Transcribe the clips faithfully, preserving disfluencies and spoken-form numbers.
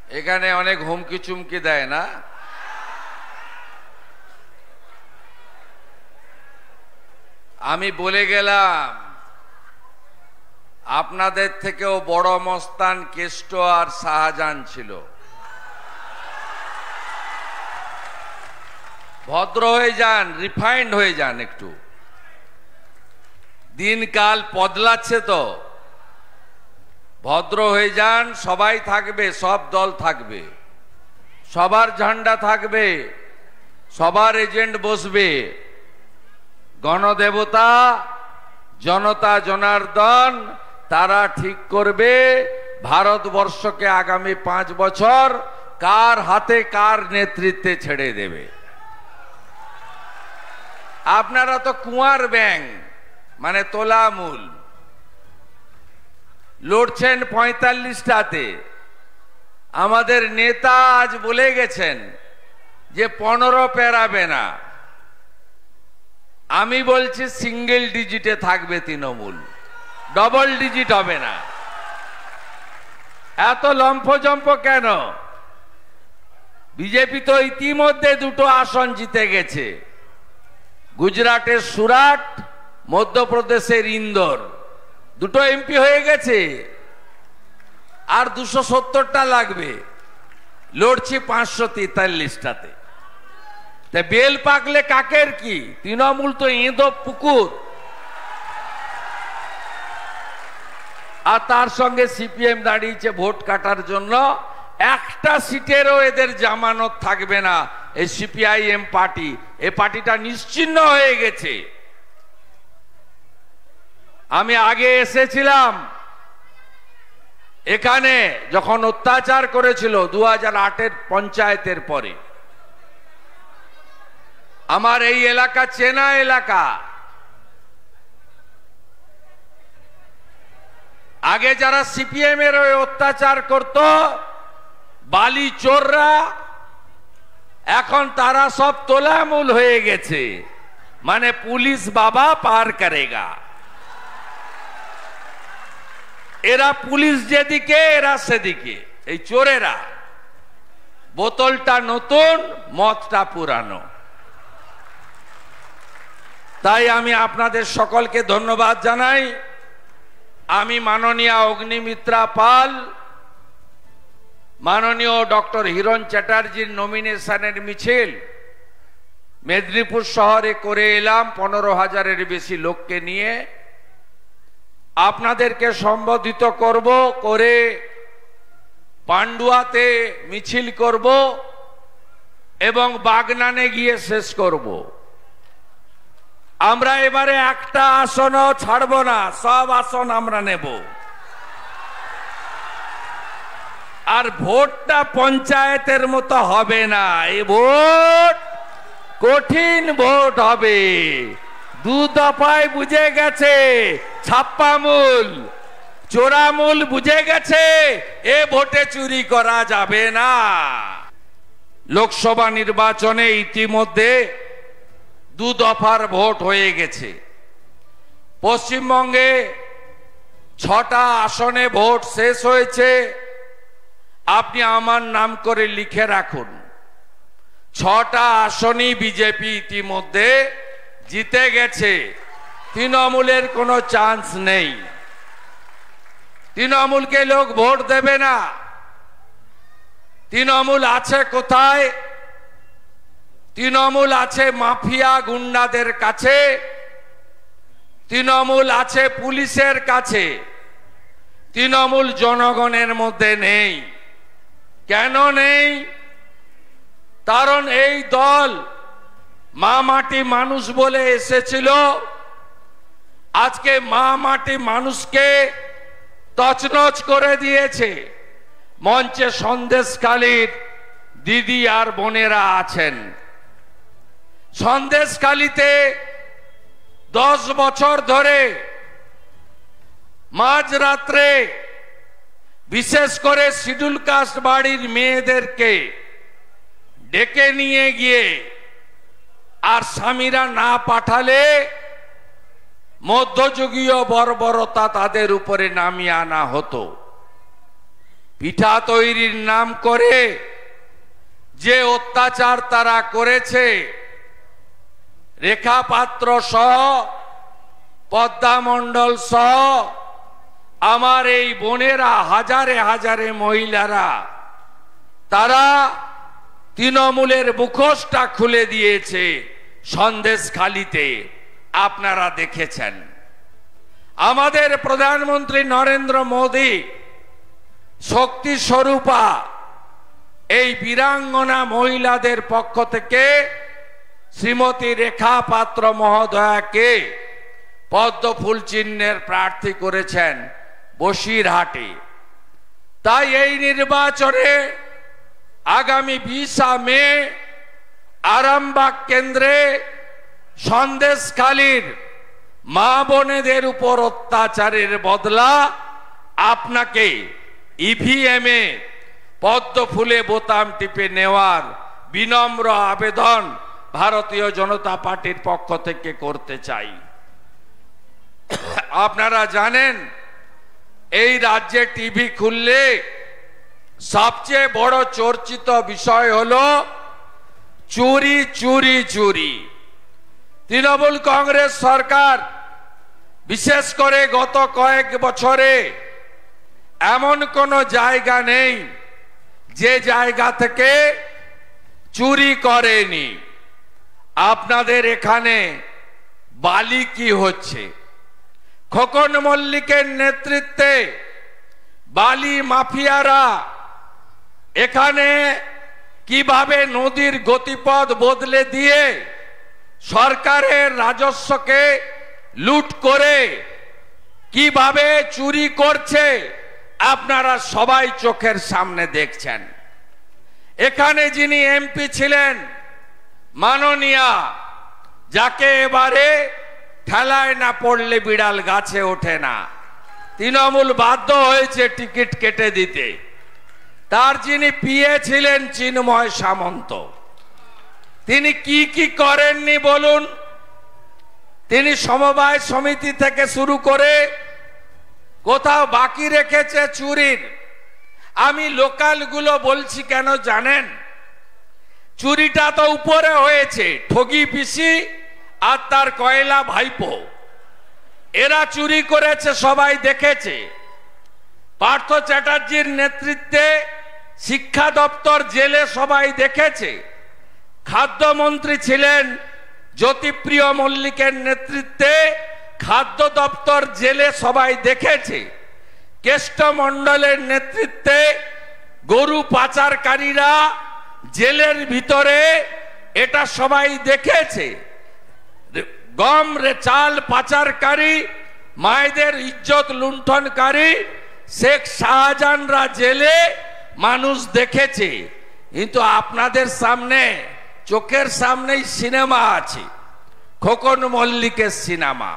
এখানে অনেক হুমকি চুমকি দেয় না? আমি বলে গেলাম আপনাদের থেকেও বড় মস্তান কেষ্ট আর শাহজাহান ছিল। ভদ্র হয়ে যান, রিফাইন্ড হয়ে যান, একটু দিনকাল বদলাচ্ছে তো, ভদ্র হয়ে যান। সবাই থাকবে, সব দল থাকবে, সবার ঝান্ডা থাকবে, সবার এজেন্ট বসবে। গণদেবতা জনতা জনার্দন তারা ঠিক করবে ভারতবর্ষকে আগামী পাঁচ বছর কার হাতে কার নেতৃত্বে ছেড়ে দেবে। আপনারা তো কুয়ার ব্যাং মানে তোলামূল লড়ছেন পঁয়তাল্লিশটাতে। আমাদের নেতা আজ বলে গেছেন যে পনেরো পেরাবে না। আমি বলছি সিঙ্গেল ডিজিটে থাকবে তৃণমূল, ডবল ডিজিট হবে না। এত লম্ফজম্প কেন? বিজেপি তো ইতিমধ্যে দুটো আসন জিতে গেছে, গুজরাটের সুরাট, মধ্যপ্রদেশের ইন্দোর, দুটো এমপি হয়ে গেছে। আর দুশো সত্তরটা লাগবে, লড়ছি পাঁচশো তেতাল্লিশটাতে। বেল পাকলে কাকের কি? তৃণমূল তো এঁদো পুকুর। আর তার সঙ্গে সিপিএম দাঁড়িয়েছে ভোট কাটার জন্য। একটা সিটেরও এদের জামানত থাকবে না। এই সিপিআইএম পার্টি, এই পার্টিটা নিশ্চিহ্ন হয়ে গেছে। আমি আগে এসেছিলাম এখানে যখন অত্যাচার করেছিল দু হাজার আটের পঞ্চায়েতের পরে। আমার এই এলাকা চেনা এলাকা। আগে যারা সিপিএম এর অত্যাচার করত বালি চোররা, এখন তারা সব তোলামূল হয়ে গেছে, মানে পুলিশ বাবা পার করেগা। এরা পুলিশ যেদিকে এরা সেদিকে। এই চোরেরা, বোতলটা নতুন, মদটা পুরানো। তাই আমি আপনাদের সকলকে ধন্যবাদ জানাই। আমি মাননীয় অগ্নিমিত্রা পাল, মাননীয় ডক্টর হিরণ চ্যাটার্জির নমিনেশনের মিছিল মেদিনীপুর শহরে করে এলাম পনেরো হাজারের বেশি লোককে নিয়ে। আপনাদেরকে সম্বোধিত করব, করে পান্ডুয়াতে মিছিল করব এবং বাগনানে গিয়ে শেষ করব। আমরা এবারে একটা আসনও ছাড়ব না, সব আসন আমরা নেব। আর ভোটটা পঞ্চায়েতের মতো হবে না, এই ভোট কঠিন ভোট হবে। দু দফায় বুঝে গেছে ছাপ্পামূল, চোরামূল বুঝে গেছে এ ভোটে চুরি করা যাবে না। লোকসভা নির্বাচনে ইতিমধ্যে দু দফার ভোট হয়ে গেছে। পশ্চিমবঙ্গে ছটা আসনে ভোট শেষ হয়েছে। আপনি আমার নাম করে লিখে রাখুন, ছটা আসনই বিজেপি ইতিমধ্যে জিতে গেছে। তৃণমূলের কোনো চান্স নেই। তৃণমূলকে লোক ভোট দেবে না। তৃণমূল আছে কোথায়? তৃণমূল আছে মাফিয়া গুন্ডাদের কাছে, তৃণমূল আছে পুলিশের কাছে, তৃণমূল জনগণের মধ্যে নেই। কেন নেই? কারণ এই দল মা মাটি মানুষ বলে এসেছিল, আজকে মা মাটি মানুষকে তছনছ করে দিয়েছে। মঞ্চে সন্দেশখালীর দিদি আর বোনেরা আছেন। সন্দেশখালীতে দশ বছর ধরে মাঝরাত্রে বিশেষ করে শিডিউল কাস্ট বাড়ির মেয়েদেরকে ডেকে নিয়ে গিয়ে আর স্বামীরা না পাঠালে মধ্যযুগীয় বর্বরতা তাদের উপরে নামিয়ে আনা হতো। পিঠা তৈরির নাম করে যে অত্যাচার তারা করেছে, রেখা পাত্র সহ, পদ্মা মণ্ডল সহ আমার এই বোনেরা, হাজারে হাজারে মহিলারা, তারা তৃণমূলের মুখোশটা খুলে দিয়েছে সন্দেশখালিতে। আপনারা দেখেছেন আমাদের প্রধানমন্ত্রী নরেন্দ্র মোদী শক্তি স্বরূপা এই বীরাঙ্গনা মহিলাদের পক্ষ থেকে শ্রীমতী রেখা পাত্র মহোদয়াকে পদ্ম ফুল চিহ্নের প্রার্থী করেছেন বসিরহাটে। তাই এই নির্বাচনে আগামী বিশে মে আরামবাগ কেন্দ্রে সন্দেশখালীর মা বোনেদের উপর অত্যাচারের বদলা আপনাকে ইভিএম এ পদ্ম ফুলে বোতাম টিপে নেওয়ার বিনম্র আবেদন ভারতীয় জনতা পার্টির পক্ষ থেকে করতে চাই। আপনারা জানেন এই রাজ্যে টিভি খুললে সবচেয়ে বড় চর্চিত বিষয় হলো চুরি চুরি চুরি। তৃণমূল কংগ্রেস সরকার বিশেষ করে গত কয়েক বছরে এমন কোনো জায়গা নেই যে জায়গা থেকে চুরি করেনি। আপনাদের এখানে বালি কি হচ্ছে? খোকন মল্লিকের নেতৃত্বে বালি মাফিয়ারা এখানে কিভাবে নদীর গতিপথ বদলে দিয়ে সরকারের রাজস্বকে লুট করে কিভাবে চুরি করছে আপনারা সবাই চোখের সামনে দেখছেন। এখানে যিনি এমপি ছিলেন মাননীয়া, যাকে এবারে ঠেলায় না পড়লে বিড়াল গাছে ওঠে না, তৃণমূল বাধ্য হয়েছে টিকিট কেটে দিতে। তার যিনি পিএ ছিলেন চিন্ময় সামন্ত, তিনি কি কি করেননি বলুন? তিনি সমবায় সমিতি থেকে শুরু করে কোথাও বাকি রেখেছে চুরির। আমি লোকালগুলো বলছি কেন জানেন? চুরিটা তো উপরে হয়েছে, ঠগি পিসি আর তার কয়লা ভাইপো, এরা চুরি করেছে, সবাই দেখেছে। পার্থ চ্যাটার্জির নেতৃত্বে শিক্ষা দপ্তর জেলে সবাই দেখেছে। খাদ্যমন্ত্রী ছিলেন জ্যোতিপ্রিয় মল্লিকের নেতৃত্বে খাদ্য দপ্তর জেলে সবাই দেখেছে। কেষ্টমণ্ডলের নেতৃত্বে গরু পাচারকারীরা জেলের ভিতরে, এটা সবাই দেখেছে। গম রে চাল পাচারকারী, মায়েদের ইজ্জত লুণ্ঠনকারী শেখ শাহজাহানরা জেলে, মানুষ দেখেছে। কিন্তু আপনাদের সামনে চোখের সামনেই সিনেমা আছে, খোকন মল্লিকের সিনেমা,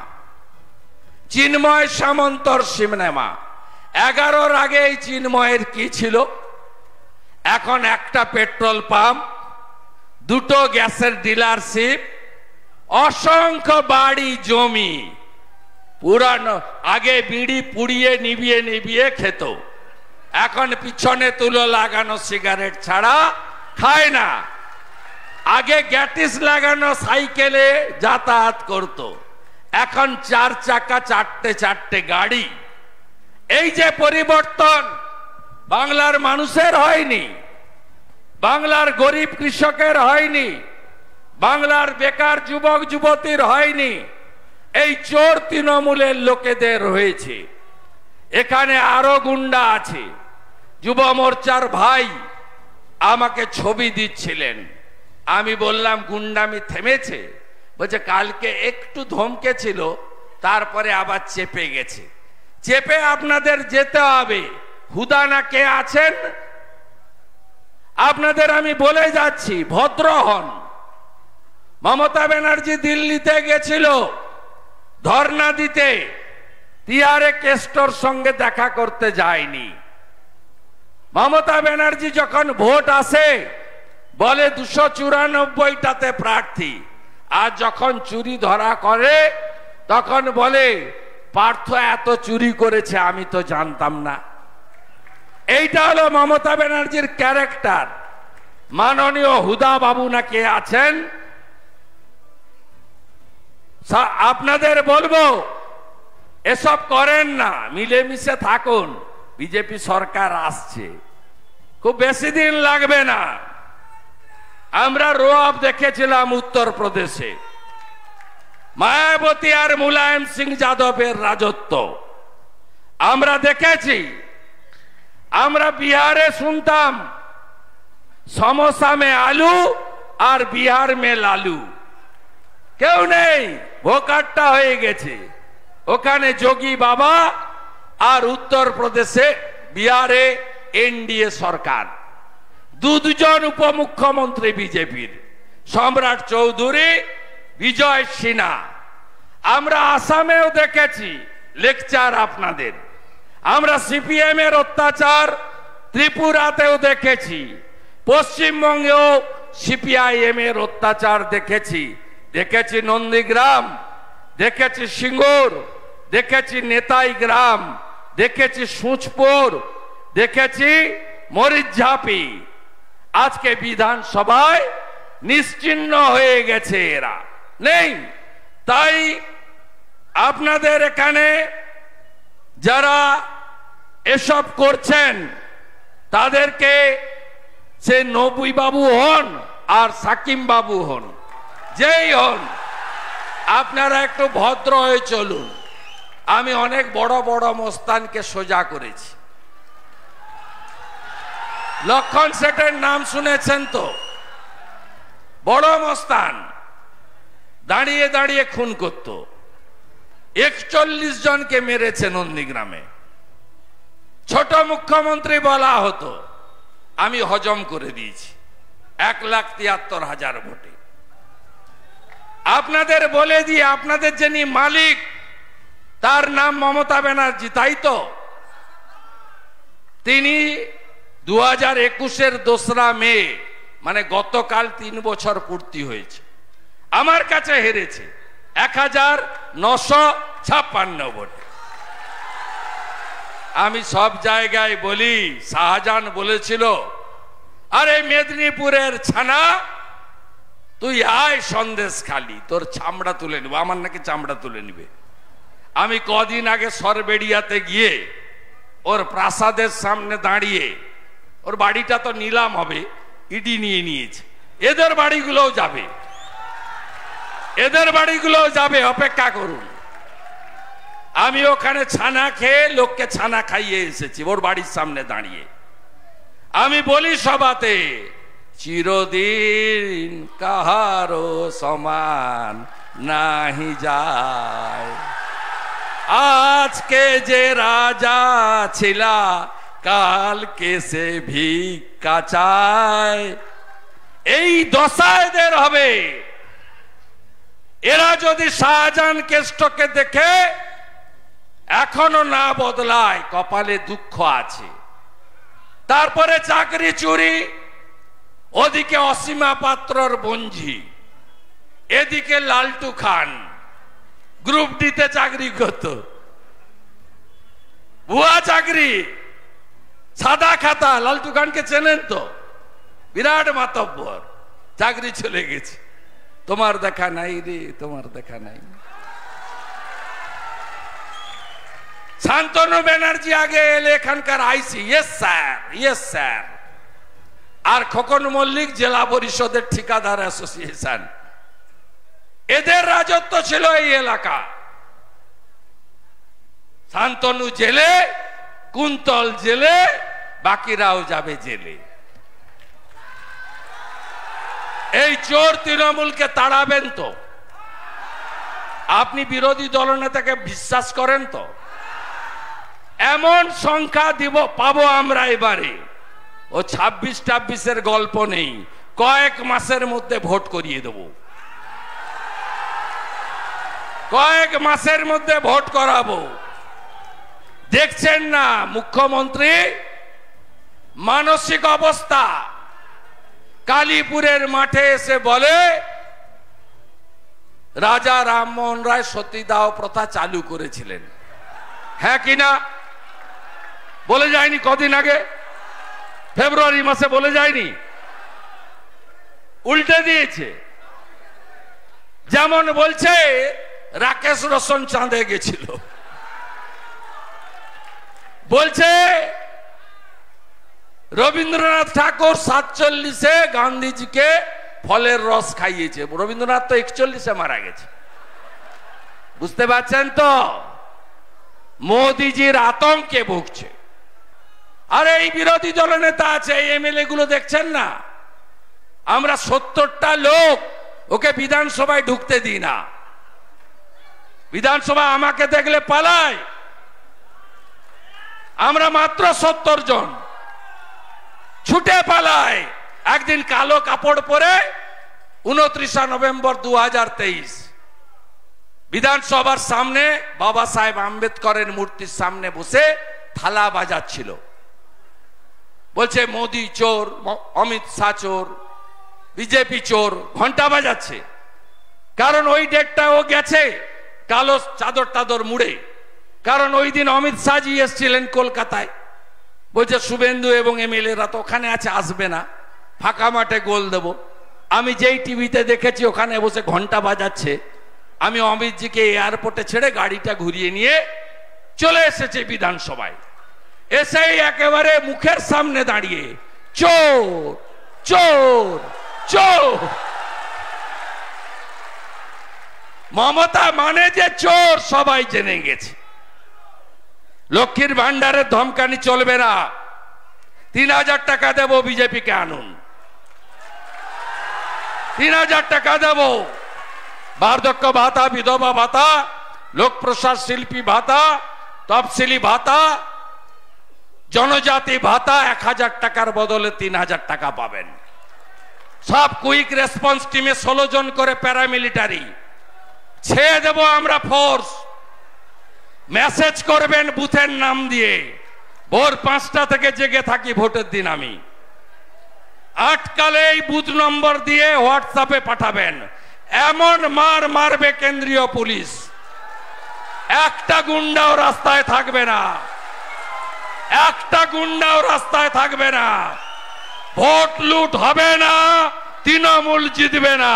চিন্ময় সামন্তর সিনেমা। এগারোর আগে এই চিন্ময়ের কি ছিল? এখন একটা পেট্রোল পাম্প, দুটো গ্যাসের ডিলারশিপ, অসংখ্য বাড়ি জমি। পুরানো আগে বিড়ি পুড়িয়ে নিভিয়ে নিভিয়ে খেত, এখন পিছনে তুলো লাগানো সিগারেট ছাড়া খায় না। আগে গ্যাটিস লাগানো সাইকেলে যাতায়াত করত, এখন চার চাকা চারটে চারটে গাড়ি। এই যে পরিবর্তন বাংলার মানুষের হয়নি, বাংলার গরিব কৃষকের হয়নি, বাংলার বেকার যুবক যুবতীর হয়নি, এই চোর তৃণমূলের লোকেদের হয়েছে। এখানে আরো গুন্ডা আছে। যুব মোর্চার ভাই আমাকে ছবি দিচ্ছিলেন, আমি বললাম গুন্ডামি থেমেছে? বলছে কালকে একটু ধমকে ছিল, তারপরে আবার চেপে গেছে। চেপে আপনাদের যেতে হবে। হুদানা কে আছেন? আপনাদের আমি বলে যাচ্ছি, ভদ্র হন। মমতা ব্যানার্জি দিল্লিতে গেছিল ধর্ণা দিতে, টিআরএ কেস্টর সঙ্গে দেখা করতে যায়নি। মমতা ব্যানার্জি যখন ভোট আসে বলে দুশো চুরানব্বইটাতে প্রার্থী, আর যখন চুরি ধরা করে তখন বলে পার্থ এত চুরি করেছে আমি তো জানতাম না। এইটা হলো মমতা ব্যানার্জির ক্যারেক্টার। মাননীয় হুদা বাবু না কে আছেন, আপনাদের বলবো এসব করেন না, মিলেমিশে থাকুন। বিজেপি সরকার আসছে, খুব বেশি দিন লাগবে না। আমরা রোয়াব দেখেছিলাম উত্তরপ্রদেশে, মায়াবতী আর মুলায়ম সিং যাদবের রাজত্ব আমরা দেখেছি। আমরা বিহারে শুনতাম সমোসা মে আলু আর বিহার মে লালু, কেউ নেই, ভোকাট্টা হয়ে গেছে। ওখানে যোগী বাবা আর উত্তরপ্রদেশে বিহারে এনডিএ সরকার, দুজন উপমুখ্যমন্ত্রী বিজেপির, সম্রাট চৌধুরী, বিজয় সিনহা। আমরা আসামেও দেখেছি লেকচার আপনাদের। আমরা সিপিএম এর অত্যাচার ত্রিপুরাতেও দেখেছি, পশ্চিমবঙ্গেও সিপিআইএম এর অত্যাচার দেখেছি। দেখেছি নন্দীগ্রাম, দেখেছি সিঙ্গুর, দেখেছি নেতাই গ্রাম, দেখেছি সুচপুর, দেখেছি মরিচঝাপি। আজকে বিধানসভায় নিশ্চিহ্ন হয়ে গেছে, এরা নেই। তাই আপনাদের এখানে যারা এসব করছেন তাদেরকে, সে নবী বাবু হন আর সাকিম বাবু হন, যেই হন, আপনারা একটু ভদ্র হয়ে চলুন। আমি অনেক বড় বড় মস্তানকে সোজা করেছি। লক্ষণ শেঠের নাম শুনেছেন তো, বড় মস্তান, দাঁড়িয়ে দাঁড়িয়ে খুন করত, একচল্লিশ জনকে মেরেছে নন্দীগ্রামে। ছোট মুখ্যমন্ত্রী বলা হতো, আমি হজম করে দিয়েছি এক লাখ তিয়াত্তর হাজার ভোটে। আপনাদের বলে দিয়ে, আপনাদের যিনি মালিক তার নাম মমতা ব্যানার্জি, তাই তো? তিনি দু হাজার একুশের দোসরা মে, মানে গতকাল তিন বছর পূর্তি হয়েছে, আমার কাছে হেরেছে এক হাজার নশো ছাপ্পান্ন ভোটে। আমি সব জায়গায় বলি, শাহজাহান বলেছিল, আরে মেদিনীপুরের ছানা, তুই আয় সন্দেশ খালি, তোর চামড়া তুলে নিব। আমার নাকি চামড়া তুলে নিবে। আমি কদিন আগে সরবেড়িয়াতে গিয়ে ওর প্রাসাদের সামনে দাঁড়িয়ে, ওর বাড়িটা তো নিলাম হবে, ইডি নিয়ে নিয়েছে, এদের বাড়িগুলোও যাবে, এদের বাড়িগুলোও যাবে, অপেক্ষা করুন। আমি ওখানে ছানা খেয়ে লোককে ছানা খাইয়ে এসেছি ওর বাড়ির সামনে দাঁড়িয়ে। আমি বলি সভাতে, চিরদিন কাহারো সমান নাহি যায়, আজকে যে রাজা ছিলা কালকে সে ভিক্ষা চায়। এই দশা এদের হবে। এরা যদি শাহজাহান কেষ্টকে দেখে এখনো না বদলায়, কপালে দুঃখ আছে। তারপরে চাকরি চুরি, ওদিকে অসীমা পাত্রর বঞ্জি, এদিকে লালটু খান গ্রুপ ডিতে চাকরি করত, ভুয়া চাকরি, সাদা খাতা। লালটু খানকে চেনেন তো, বিরাট মাতব্বর, চাকরি চলে গেছে। তোমার দেখা নাই রে, তোমার দেখা নাই। শান্তনু ব্যানার্জি আগে এলে এখানকার IC, yes sir, yes sir. আর খোকন মল্লিক জেলা পরিষদের ঠিকাদার অ্যাসোসিয়েশন, এদের রাজত্ব ছিল এই এলাকা। শান্তনু জেলে, কুন্তল জেলে, বাকিরাও যাবে জেলে। এই চোর তৃণমূলকে তাড়াবেন তো? আপনি বিরোধী দলনেতাকে বিশ্বাস করেন তো? এমন সংখ্যা দিব পাবো আমরা এবারে, ও ছাব্বিশ টাব্বিশের গল্প নেই, কয়েক মাসের মধ্যে ভোট করিয়ে দেব, কয়েক মাসের মধ্যে ভোট করাবো। দেখছেন না মুখ্যমন্ত্রী মানসিক অবস্থা? কালীপুরের মাঠে এসে বলে রাজা রামমোহন রায় সতীদাহ প্রথা চালু করেছিলেন, হ্যাঁ কিনা? বলে যায়নি কদিন আগে? ফেব্রুয়ারি মাসে বলে যায়নি? উল্টে দিয়েছে। যেমন বলছে রাকেশ রোশন চাঁদে গেছিল, বলছে রবীন্দ্রনাথ ঠাকুর সাতচল্লিশে গান্ধীজিকে ফলের রস খাইয়েছে। রবীন্দ্রনাথ তো একচল্লিশে মারা গেছে। বুঝতে পারছেন তো? মোদিজির আতঙ্কে ভুগছে। আর এই বিরোধী দলনেতা আছে, এই এমএলএ গুলো দেখছেন না, আমরা সত্তরটা লোক ওকে বিধানসভায় ঢুকতে দিই না। বিধানসভা আমাকে দেখলে পালায়। আমরা মাত্র সত্তর জন, ছুটে পালায়। একদিন কালো কাপড় পরে উনত্রিশে নভেম্বর দু হাজার তেইশ বিধানসভার সামনে বাবা সাহেব আম্বেদকরের মূর্তির সামনে বসে থালা বাজাচ্ছিল। বলছে মোদি চোর, অমিত শাহ চোর, বিজেপি চোর, ঘন্টা বাজাচ্ছে। কারণ ওই ডেটটা ও গেছে কালো চাদর টাদর মুড়ে। কারণ ওই দিন অমিত শাহজি এসেছিলেন কলকাতায়। বলছে শুভেন্দু এবং এমএলএরা তো ওখানে আছে, আসবে না, ফাঁকা মাঠে গোল দেব। আমি যেই টিভিতে দেখেছি ওখানে বসে ঘন্টা বাজাচ্ছে। আমি অমিতজিকে এয়ারপোর্টে ছেড়ে গাড়িটা ঘুরিয়ে নিয়ে চলে এসেছে বিধানসভায়। এসেই একেবারে মুখের সামনে দাঁড়িয়ে চোর চোর চোর। মমতা মানে যে চোর সবাই জেনে গেছে। লক্ষ্মীর ভান্ডারের ধমকানি চলবে না। তিন হাজার টাকা দেবো, বিজেপিকে আনুন। তিন হাজার টাকা দেবো। বার্ধক্য ভাতা, বিধবা ভাতা, লোক প্রসাদ শিল্পী ভাতা, তফসিলি ভাতা, জনজাতি ভাতা এক হাজার টাকার বদলে তিন হাজার টাকা পাবেন। সব কুইক রেসপন্স টিমে ষোলো জন করে প্যারামিলিটারি ছেড়ে দেব আমরা ফোর্স। মেসেজ করবেন বুথের নাম দিয়ে। ভোর পাঁচটা থেকে জেগে থাকি ভোটের দিন আমি। আটকালে এই বুথ নম্বর দিয়ে হোয়াটসঅ্যাপে পাঠাবেন। এমন মার মারবে কেন্দ্রীয় পুলিশ, একটা গুন্ডাও রাস্তায় থাকবে না, একটা গুন্ডাও রাস্তায় থাকবে না। ভোট লুট হবে না, তৃণমূল জিতবে না।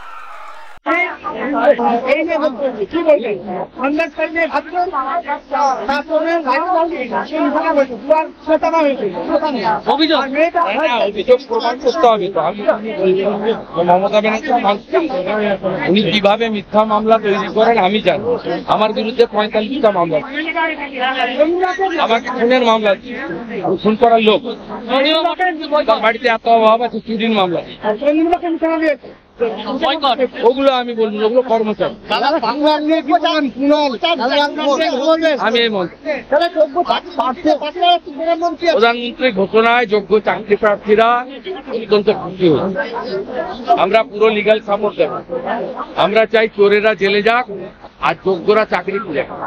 মমতা ব্যানার্জি উনি কিভাবে মিথ্যা মামলা তৈরি করেন আমি জানি। আমার বিরুদ্ধে পঁয়তাল্লিশটা মামলা, আমাকে খুনের মামলা, খুন করার লোক, তার বাড়িতে এত অভাব আছে, চুরির মামলা, ওগুলো আমি বলবো, ওগুলো কর্মচারী। আমি এই প্রধানমন্ত্রীর ঘোষণায় যোগ্য চাকরি প্রার্থীরা অত্যন্ত খুশি হয়েছে। আমরা পুরো লিগাল সাপোর্ট দেব। আমরা চাই চোরেরা জেলে যাক আর যোগ্যরা চাকরি খুঁজে।